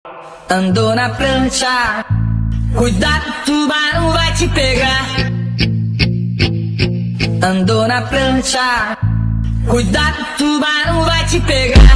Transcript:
Andou na prancha, cuidado, tubarão vai te pegar. Andou na prancha, cuidado, tubarão vai te pegar.